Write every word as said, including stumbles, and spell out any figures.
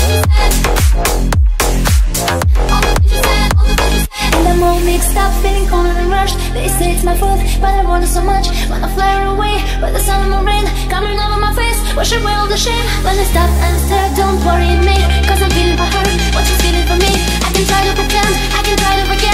And I'm all mixed up, feeling cold and rushed. They say it's my fault, but I want it so much. Wanna fly away, but the sun and the rain coming over my face, wash away all the shame. When I stop and stare, don't worry me, cause I'm feeling for her what she's feeling for me. I can try to pretend, I can try to forget,